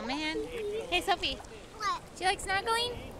man. Hey, Sophie. What? Do you like snorkeling?